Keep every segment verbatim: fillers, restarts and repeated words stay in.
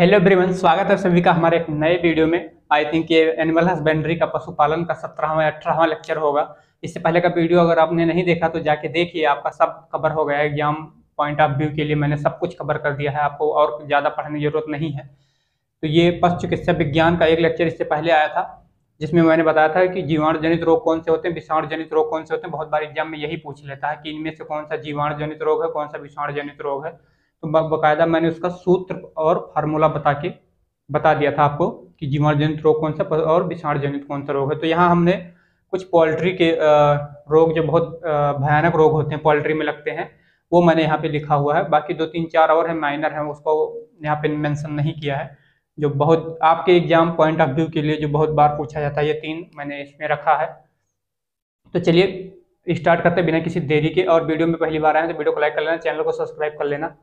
Hello everyone, स्वागत है सभी का हमारे एक नए वीडियो में। आई थिंक ये एनिमल हस्बेंड्री का पशुपालन का सत्रहवां अठारहवां लेक्चर होगा। इससे पहले का वीडियो अगर आपने नहीं देखा तो जाके देखिए, आपका सब कवर हो गया है। एग्जाम पॉइंट ऑफ व्यू के लिए मैंने सब कुछ कवर कर दिया है, आपको और ज़्यादा पढ़ने की जरूरत नहीं है। तो ये पशु चिकित्सा विज्ञान का एक लेक्चर इससे पहले आया था, जिसमें मैंने बताया था कि जीवाणु जनित रोग कौन से होते हैं, विषाणु जनित रोग कौन से होते हैं। बहुत बार एग्जाम में यही पूछ लेता है कि इनमें से कौन सा जीवाणु जनित रोग है, कौन सा विषाणु जनित रोग है। तो बाकायदा मैंने उसका सूत्र और फार्मूला बता के बता दिया था आपको कि जीवाणु जनित रोग कौन सा और विषाणु जनित कौन सा रोग है। तो यहाँ हमने कुछ पोल्ट्री के रोग जो बहुत भयानक रोग होते हैं, पोल्ट्री में लगते हैं, वो मैंने यहाँ पे लिखा हुआ है। बाकी दो तीन चार और है, माइनर है, उसको यहाँ पे मेंशन नहीं किया है। जो बहुत आपके एग्जाम पॉइंट ऑफ व्यू के लिए जो बहुत बार पूछा जाता है, ये तीन मैंने इसमें रखा है। तो चलिए स्टार्ट करते बिना किसी देरी के। और वीडियो में पहली बार आए तो वीडियो को लाइक कर लेना, चैनल को सब्सक्राइब कर लेना।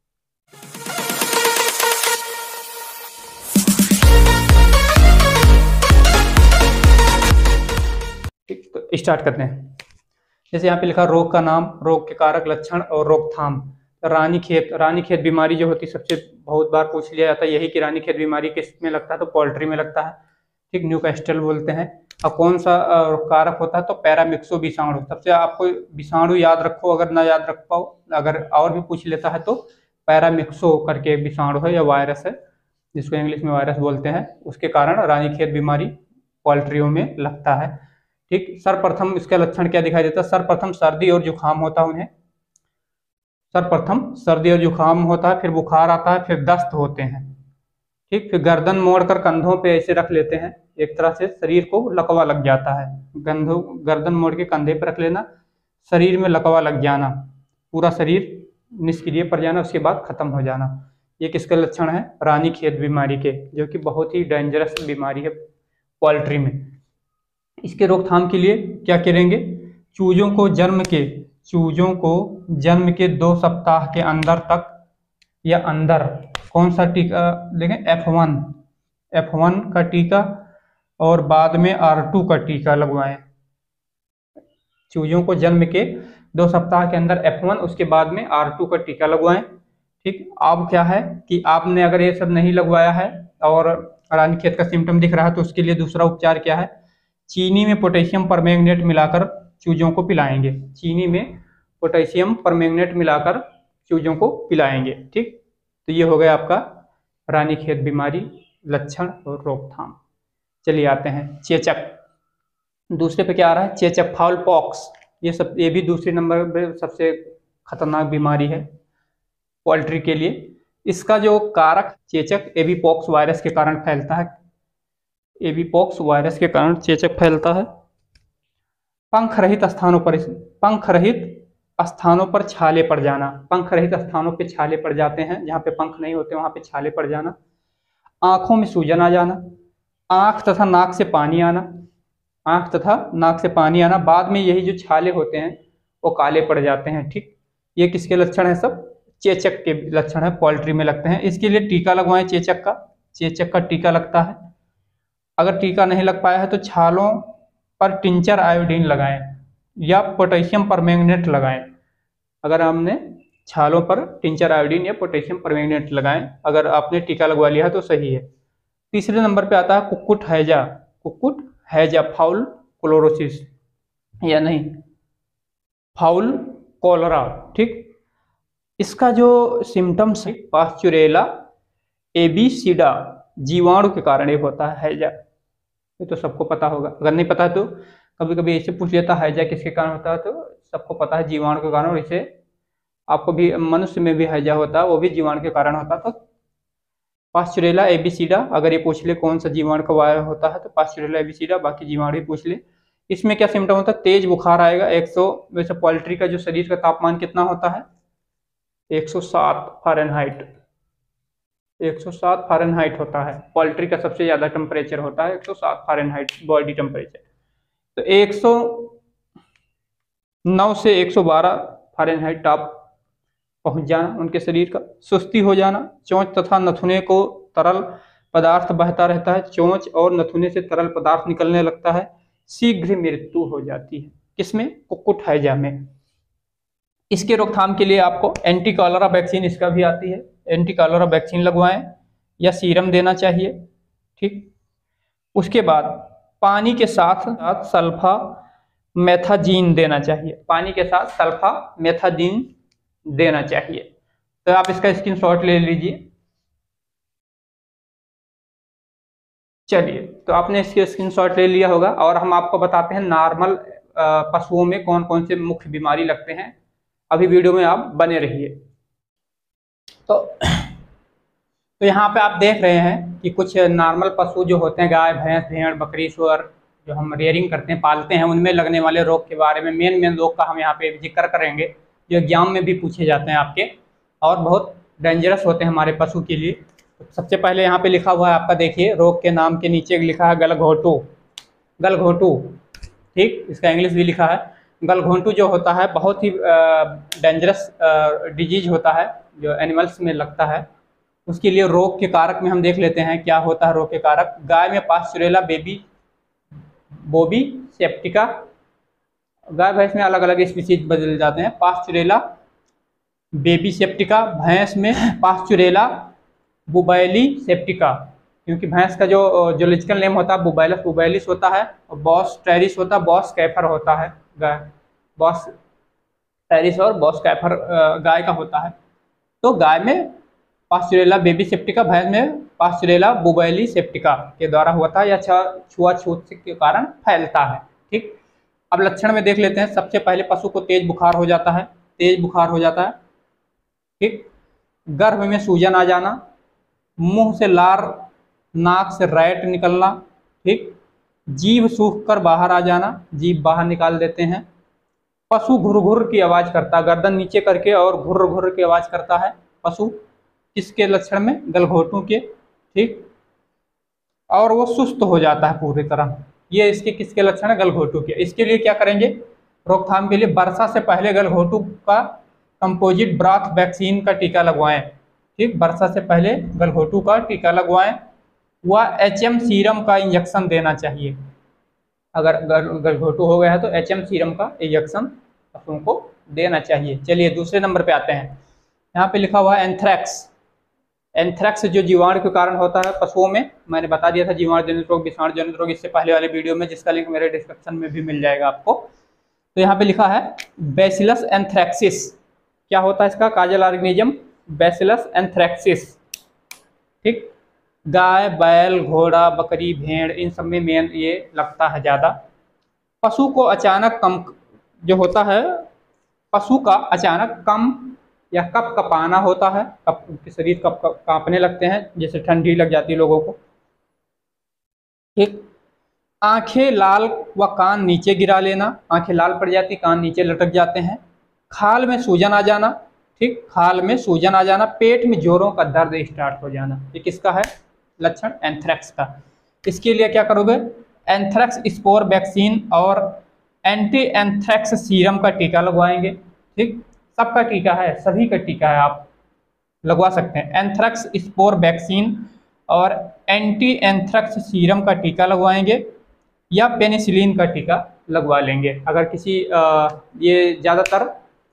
ठीक, तो स्टार्ट करते हैं। जैसे यहाँ पे लिखा रोग का नाम, रोग के कारक, लक्षण और रोकथाम। रानीखेत रानीखेत बीमारी जो होती है, सबसे बहुत बार पूछ लिया जाता है यही कि रानीखेत बीमारी किस में लगता है, तो पोल्ट्री में लगता है। ठीक, न्यूकास्टल बोलते हैं। और कौन सा कारक होता है, तो पैरामिक्सो विषाणु। सबसे आपको विषाणु याद रखो, अगर ना याद रख पाओ, अगर और भी पूछ लेता है तो पैरामिक्सो करके विषाणु है या वायरस है, जिसको इंग्लिश में वायरस बोलते हैं, उसके कारण रानीखेत बीमारी पोल्ट्रियों में लगता है। ठीक, सर्वप्रथम इसका लक्षण क्या दिखाई देता है? सर्वप्रथम सर्दी और जुकाम होता है उन्हें। सर्वप्रथम सर्दी और जुकाम होता है, फिर बुखार आता है, फिर दस्त होते हैं। ठीक, फिर गर्दन मोड़कर कंधों पे ऐसे रख लेते हैं, एक तरह से शरीर को लकवा लग जाता है। गंधों गर्दन मोड़ के कंधे पे रख लेना, शरीर में लकवा लग जाना, पूरा शरीर निष्क्रिय पड़ जाना, उसके बाद खत्म हो जाना। ये किसके लक्षण है? रानीखेत बीमारी के, जो कि बहुत ही डेंजरस बीमारी है पोल्ट्री में। इसके रोकथाम के लिए क्या करेंगे? चूजों को जन्म के चूजों को जन्म के दो सप्ताह के अंदर तक या अंदर कौन सा टीका लेंगे? एफ वन एफ वन का टीका, और बाद में आर टू का टीका लगवाएं। चूजों को जन्म के दो सप्ताह के अंदर एफ वन, उसके बाद में आर टू का टीका लगवाएं। ठीक, अब क्या है कि आपने अगर ये सब नहीं लगवाया है और रानीखेत का सिम्टम दिख रहा है, तो उसके लिए दूसरा उपचार क्या है? चीनी में पोटेशियम परमैंगनेट मिलाकर चूजों को पिलाएंगे। चीनी में पोटेशियम परमैंगनेट मिलाकर चूजों को पिलाएंगे। ठीक, तो ये हो गया आपका रानीखेत बीमारी, लक्षण और रोकथाम। चलिए आते हैं चेचक। दूसरे पे क्या आ रहा है? चेचक, फाउल पॉक्स। ये सब ये भी दूसरे नंबर पे सबसे खतरनाक बीमारी है पोल्ट्री के लिए। इसका जो कारक चेचक एबीपॉक्स वायरस के कारण फैलता है। एबीपॉक्स वायरस के कारण चेचक फैलता है। पंख रहित स्थानों पर पंख रहित स्थानों पर छाले पड़ जाना। पंख रहित स्थानों पे छाले पड़ जाते हैं, जहाँ पे पंख नहीं होते वहां पे छाले पड़ जाना। आंखों में सूजन आ जाना, आंख तथा नाक से पानी आना, आंख तथा नाक से पानी आना। बाद में यही जो छाले होते हैं वो काले पड़ जाते हैं। ठीक, ये किसके लक्षण है? सब चेचक के लक्षण है, पोल्ट्री में लगते हैं। इसके लिए टीका लगवाएं चेचक का। चेचक का टीका लगता है। अगर टीका नहीं लग पाया है तो छालों पर टिंचर आयोडीन लगाएं या पोटेशियम परमैंगनेट लगाएं। अगर हमने छालों पर टिंचर आयोडीन या पोटेशियम परमैंगनेट लगाएं, अगर आपने टीका लगवा लिया तो सही है। तीसरे नंबर पे आता है कुक्कुट हैजा। कुक्कुट हैजा, फाउल क्लोरोसिस या नहीं फाउल कोलरा। ठीक, इसका जो सिम्टम्स है, पास्चुरेला एबीसिडा जीवाणु के कारण ये होता है हैजा। ये तो सबको पता होगा, अगर नहीं पता तो कभी कभी ऐसे पूछ लेता है हैजा किसके कारण होता है, तो सबको पता है जीवाणु के कारण। और इसे आपको भी मनुष्य में भी हैजा होता है, वो भी जीवाणु के कारण होता है। तो पास्चुरेला एबीसिडा, अगर ये पूछ ले कौन सा जीवाणु का वायरस होता है तो पास्चुरेला एबीसिडा, बाकी जीवाणु ही पूछ ले। इसमें क्या सिम्टम होता है? तेज बुखार आएगा। एक सौ वैसे पोल्ट्री का जो शरीर का तापमान कितना होता है? एक सौ सात फारेनहाइट एक सौ सात फारेनहाइट होता है। पोल्ट्री का सबसे ज्यादा टेम्परेचर होता है एक सौ सात फारेनहाइट बॉडी टेम्परेचर। तो एक सौ नौ से एक सौ बारह फारेनहाइट आप पहुंच जाना उनके शरीर का। सुस्ती हो जाना, चोंच तथा नथुने को तरल पदार्थ बहता रहता है, चोंच और नथुने से तरल पदार्थ निकलने लगता है। शीघ्र मृत्यु हो जाती है। किसमें? कुक्कुट हैजा में। इसके रोकथाम के लिए आपको एंटी कॉलरा वैक्सीन इसका भी आती है, एंटी कॉलरा वैक्सीन लगवाएं। या सीरम देना चाहिए। ठीक, उसके बाद पानी के साथ साथ सल्फा मेथाजीन देना चाहिए, पानी के साथ सल्फा मेथाजीन देना चाहिए। तो आप इसका स्क्रीनशॉट ले लीजिए। चलिए, तो आपने इसके स्क्रीनशॉट ले लिया होगा, और हम आपको बताते हैं नॉर्मल पशुओं में कौन कौन से मुख्य बीमारी लगते हैं। अभी वीडियो में आप बने रहिए। तो तो यहाँ पे आप देख रहे हैं कि कुछ नॉर्मल पशु जो होते हैं, गाय, भैंस, भेड़, बकरी, सुअर, जो हम रेयरिंग करते हैं, पालते हैं, उनमें लगने वाले रोग के बारे में मेन मेन रोग का हम यहाँ पे जिक्र करेंगे, जो एग्जाम में भी पूछे जाते हैं आपके, और बहुत डेंजरस होते हैं हमारे पशु के लिए। तो सबसे पहले यहाँ पे लिखा हुआ है आपका, देखिए रोग के नाम के नीचे लिखा है गलघोंटू। गलघोंटू, ठीक, इसका इंग्लिश भी लिखा है। गलघोंटू जो होता है बहुत ही डेंजरस डिजीज होता है, जो एनिमल्स में लगता है। उसके लिए रोग के कारक में हम देख लेते हैं क्या होता है रोग के कारक। गाय में पास्चुरेला बेबी बोबी सेप्टिका, गाय भैंस में अलग अलग स्पीसीज बदल जाते हैं। पास्चुरेला बेबी सेप्टिका, भैंस में पास्चुरेला बुबैली सेप्टिका, क्योंकि भैंस का जो जोलॉजिकल नेम होता है बुबैलस बुबैलिस होता है, और बॉस टेरिस होता है, बॉस कैफर होता है गाय, बॉस टेरिस और बॉस कैफर गाय का होता है। तो गाय में पास्चुरेला बेबी सेप्टिका, भैंस में पास्चुरेला बुबैली सेप्टिका के द्वारा होता है, या छुआछूत के कारण फैलता है। ठीक, अब लक्षण में देख लेते हैं। सबसे पहले पशु को तेज बुखार हो जाता है, तेज बुखार हो जाता है। ठीक, गर्भ में सूजन आ जाना, मुंह से लार, नाक से रैट निकलना। ठीक, जीभ सूख कर बाहर आ जाना, जीभ बाहर निकाल देते हैं। पशु घुर घुर की आवाज करता है, गर्दन नीचे करके और घुर घुर की आवाज करता है पशु, किसके लक्षण में? गलघोंटू के। ठीक, और वो सुस्त हो जाता है पूरी तरह, ये इसके किसके लक्षण है? गलघोंटू के। इसके लिए क्या करेंगे रोकथाम के लिए? वर्षा से पहले गलघोंटू का कंपोजिट ब्राथ वैक्सीन का टीका लगवाएं। ठीक, वर्षा से पहले गलघोंटू का टीका लगवाएं। वह एच एम सीरम का इंजेक्शन देना चाहिए। अगर गलघोंटू हो गया है तो एच एम सीरम का इंजेक्शन पशुओं को देना चाहिए। चलिए दूसरे नंबर पे आते हैं। यहाँ पे लिखा हुआ है एंथ्रैक्स। एंथ्रैक्स जो जीवाणु के कारण होता है पशुओं में, मैंने बता दिया था जीवाणु जनित रोग, विषाणु जनित रोग, इससे पहले वाले वीडियो में, जिसका लिंक मेरे डिस्क्रिप्शन में भी मिल जाएगा आपको। तो यहाँ पे लिखा है बैसिलस एंथ्रैक्सिस। क्या होता है इसका? Causal organism Bacillus anthracis. ठीक, गाय, बैल, घोड़ा, बकरी, भेड़, इन सब में मेन ये लगता है ज़्यादा। पशु को अचानक कम जो होता है, पशु का अचानक कम या कप कपाना होता है, कप के शरीर कप कांपने लगते हैं, जैसे ठंडी लग जाती है लोगों को। ठीक, आंखें लाल व कान नीचे गिरा लेना, आंखें लाल पड़ जाती, कान नीचे लटक जाते हैं। खाल में सूजन आ जाना। ठीक, खाल में सूजन आ जाना। पेट में जोरों का दर्द स्टार्ट हो जाना। ये किसका है लक्षण? एंथ्रैक्स का। इसके लिए क्या करोगे? एंथ्रैक्स स्पोर वैक्सीन और एंटी एंथ्रैक्स सीरम का टीका लगवाएंगे। ठीक, सबका टीका है, सभी का टीका है, आप लगवा सकते हैं। एंथ्रैक्स स्पोर वैक्सीन और एंटी एंथ्रैक्स सीरम का टीका लगवाएंगे, या पेनिसिलिन का टीका लगवा लेंगे। अगर किसी आ, ये ज़्यादातर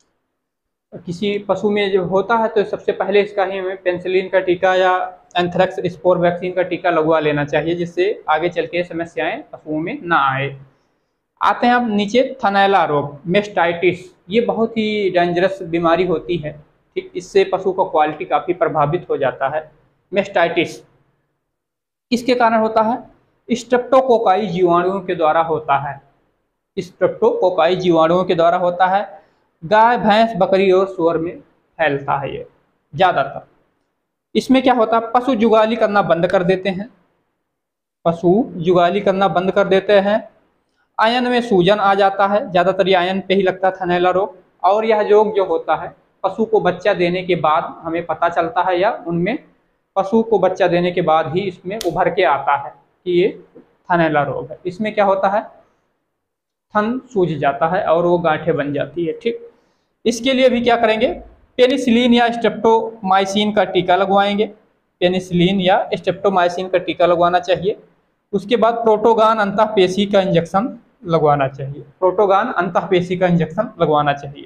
किसी पशु में जो होता है तो सबसे पहले इसका ही हमें पेनिसिलिन का टीका या एंथ्रैक्स स्पोर वैक्सीन का टीका लगवा लेना चाहिए, जिससे आगे चल के समस्याएं पशुओं में ना आए। आते हैं अब नीचे, थनैला रोग, मेस्टाइटिस। ये बहुत ही डेंजरस बीमारी होती है। ठीक, इससे पशु का क्वालिटी काफ़ी प्रभावित हो जाता है। मेस्टाइटिस किसके कारण होता है? स्ट्रेप्टोकोकाई जीवाणुओं के द्वारा होता है। स्ट्रेप्टोकोकाई जीवाणुओं के द्वारा होता है। गाय, भैंस, बकरी और सूअर में फैलता है ये ज़्यादातर। इसमें क्या होता है? पशु जुगाली करना बंद कर देते हैं, पशु जुगाली करना बंद कर देते हैं। आयन में सूजन आ जाता है, ज़्यादातर ये आयन पे ही लगता है थनैला रोग। और यह रोग जो होता है पशु को बच्चा देने के बाद हमें पता चलता है, या उनमें पशु को बच्चा देने के बाद ही इसमें उभर के आता है कि ये थनैला रोग है। इसमें क्या होता है? थन सूज जाता है और वो गांठें बन जाती है। ठीक, इसके लिए भी क्या करेंगे? पेनिसिलिन या स्ट्रेप्टोमाइसिन का टीका लगवाएंगे। पेनिसिलिन या स्ट्रेप्टोमाइसिन का टीका लगवाना चाहिए। उसके बाद प्रोटोगान अंतःपेशी का इंजेक्शन लगवाना चाहिए। प्रोटोगान अंतःपेशी का इंजेक्शन लगवाना चाहिए।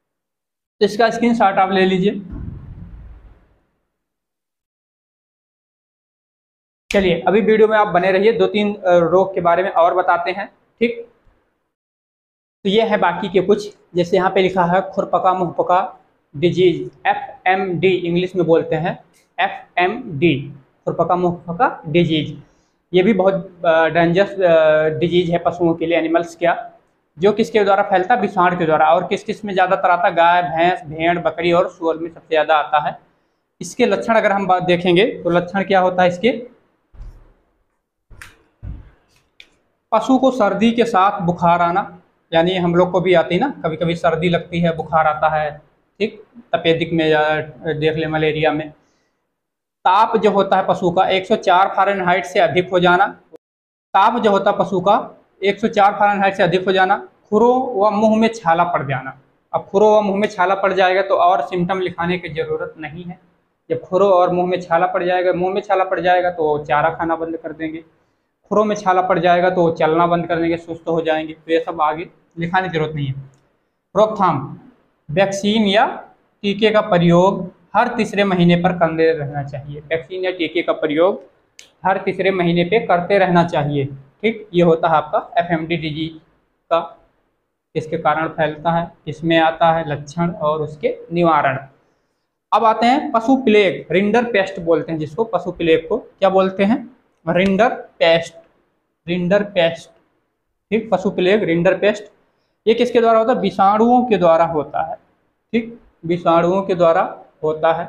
इसका स्क्रीनशॉट आप ले लीजिए। चलिए अभी वीडियो में आप बने रहिए, दो तीन रोग के बारे में और बताते हैं। ठीक, तो ये है बाकी के कुछ, जैसे यहाँ पे लिखा है खुरपका मुहपका disease, F M D English में बोलते हैं, एफ एम डी खुरपका मुहपका डिजीज। ये भी बहुत डेंजरस डिजीज है पशुओं के लिए, एनिमल्स क्या, जो किसके द्वारा फैलता है, विषाणु के द्वारा। और किस किस में ज़्यादातर आता है, गाय, भैंस, भेड़, बकरी और सूअर में सबसे ज़्यादा आता है। इसके लक्षण अगर हम बात देखेंगे तो लक्षण क्या होता है इसके, पशु को सर्दी के साथ बुखार आना, यानी हम लोग को भी आती ना, कभी कभी सर्दी लगती है, बुखार आता है। ठीक, तपेदिक में या देख ले मलेरिया में। ताप जो होता है पशु का एक सौ चार फ़ारेनहाइट से अधिक हो जाना, ताप जो होता है पशु का एक सौ चार फ़ारेनहाइट से अधिक हो जाना। खुरों व मुंह में छाला पड़ जाना। अब खुरों व मुंह में छाला पड़ जाएगा तो और सिम्टम लिखाने की जरूरत नहीं है। जब खुरों और मुंह में छाला पड़ जाएगा, मुंह में छाला पड़ जाएगा तो चारा खाना बंद कर देंगे, खुरों में छाला पड़ जाएगा तो चलना बंद कर देंगे, सुस्त हो जाएंगे। तो ये सब आगे लिखाने की जरूरत नहीं है। रोकथाम, वैक्सीन या टीके का प्रयोग हर तीसरे महीने पर करते रहना चाहिए। वैक्सीन या टीके का प्रयोग हर तीसरे महीने पे करते रहना चाहिए। ठीक, ये होता है आपका एफ एम डी डिजीज का, इसके कारण फैलता है, इसमें आता है लक्षण और उसके निवारण। अब आते हैं पशु प्लेग, रिंडर पेस्ट बोलते हैं जिसको, पशु प्लेग को क्या बोलते हैं, रिंडर पेस्ट, रिंडर पेस्ट। ठीक, पशु प्लेग, रिंडर पेस्ट, ये किसके द्वारा होता है, विषाणुओं के द्वारा होता है। ठीक, विषाणुओं के द्वारा होता है।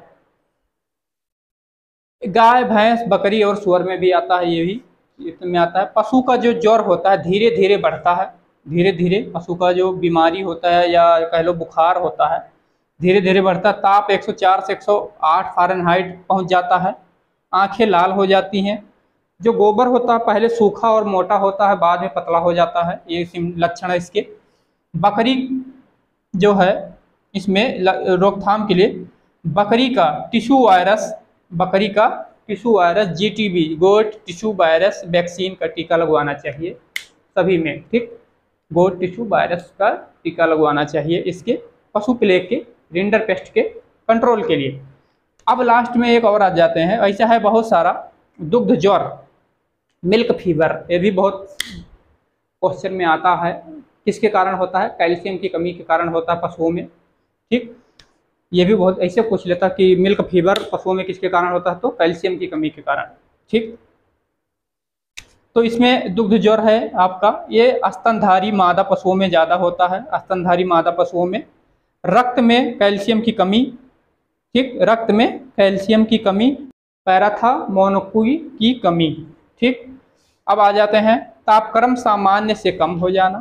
गाय, भैंस, बकरी और सूअर में भी आता है, ये भी इसमें आता है। पशु का जो ज्वर होता है धीरे धीरे बढ़ता है, धीरे धीरे पशु का जो बीमारी होता है या कह लो बुखार होता है धीरे धीरे बढ़ता है। ताप एक सौ चार से एक सौ आठ फ़ारेनहाइट पहुंच जाता है। आंखें लाल हो जाती हैं। जो गोबर होता है पहले सूखा और मोटा होता है, बाद में पतला हो जाता है, ये लक्षण है इसके। बकरी जो है इसमें रोकथाम के लिए बकरी का टिश्यू वायरस, बकरी का tissue virus G T B, goat tissue virus vaccine का टीका लगवाना चाहिए सभी में। ठीक, गोट टिश्यू वायरस का टीका लगवाना चाहिए इसके पशु प्लेग के, रिंडर पेस्ट के कंट्रोल के लिए। अब लास्ट में एक और आ जाते हैं, ऐसा है बहुत सारा, दुग्ध ज्वर, मिल्क फीवर, ये भी बहुत क्वेश्चन में आता है। किसके कारण होता है, कैल्शियम की कमी के कारण होता है पशुओं में। ठीक, ये भी बहुत ऐसे पूछ लेता कि मिल्क फीवर पशुओं में किसके कारण होता है, तो कैल्शियम की कमी के कारण। ठीक, तो इसमें दुग्ध ज्वर है आपका, ये स्तनधारी मादा पशुओं में ज़्यादा होता है, स्तनधारी मादा पशुओं में। रक्त में कैल्शियम की कमी, ठीक, रक्त में कैल्शियम की कमी, पैराथामोनोकुई की कमी। ठीक, अब आ जाते हैं तापक्रम सामान्य से कम हो जाना,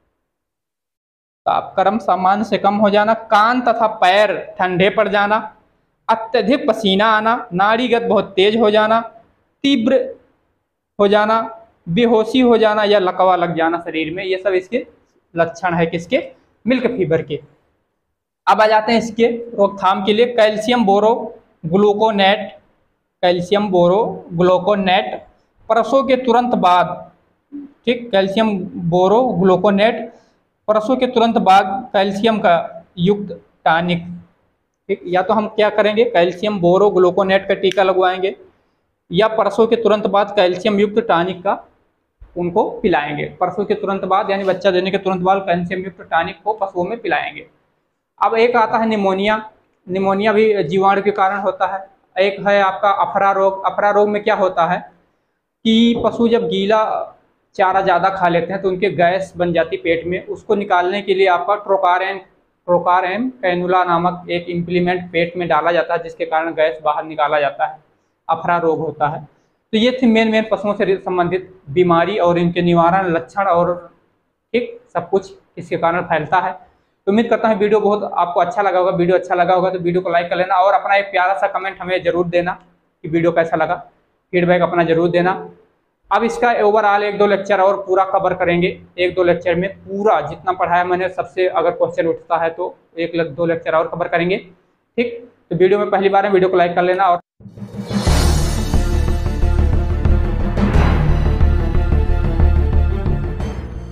तापक्रम सामान्य से कम हो जाना, कान तथा पैर ठंडे पड़ जाना, अत्यधिक पसीना आना, नाड़ीगत बहुत तेज हो जाना, तीव्र हो जाना, बेहोशी हो जाना या लकवा लग जाना शरीर में, ये सब इसके लक्षण है किसके, मिल्क फीवर के। अब आ जाते हैं इसके रोकथाम के लिए calcium borogluconate, calcium borogluconate प्रसव के तुरंत बाद। ठीक, कैल्शियम बोरो ग्लूकोनेट प्रसव के तुरंत बाद कैल्शियम का युक्त टॉनिक। ठीक, या तो हम क्या करेंगे, कैल्शियम बोरो ग्लूकोनेट का टीका लगवाएंगे या प्रसव के तुरंत बाद कैल्शियम युक्त टॉनिक का उनको पिलाएंगे। प्रसव के तुरंत बाद यानी बच्चा देने के तुरंत बाद कैल्शियम युक्त टॉनिक को पशुओं में पिलाएंगे। अब एक आता है निमोनिया, निमोनिया भी जीवाणु के कारण होता है। एक है आपका अफरा रोग, अफरा रोग में क्या होता है कि पशु जब गीला चारा ज़्यादा खा लेते हैं तो उनके गैस बन जाती पेट में, उसको निकालने के लिए आपका ट्रोकारेन ट्रोकारेम कैनुला नामक एक इम्प्लीमेंट पेट में डाला जाता है, जिसके कारण गैस बाहर निकाला जाता है, अफरा रोग होता है। तो ये थी मेन मेन पशुओं से संबंधित बीमारी और इनके निवारण, लक्षण और ठीक सब कुछ इसके कारण फैलता है। तो उम्मीद करता हूँ वीडियो बहुत आपको अच्छा लगा होगा। वीडियो अच्छा लगा होगा तो वीडियो को लाइक कर लेना और अपना एक प्यारा सा कमेंट हमें जरूर देना कि वीडियो कैसा लगा, फीडबैक अपना जरूर देना। अब इसका ओवरऑल एक दो लेक्चर और पूरा कवर करेंगे, एक दो लेक्चर में पूरा जितना पढ़ाया मैंने सबसे अगर क्वेश्चन उठता है तो एक दो लेक्चर और कवर करेंगे। ठीक, तो वीडियो में पहली बार है वीडियो को लाइक कर लेना और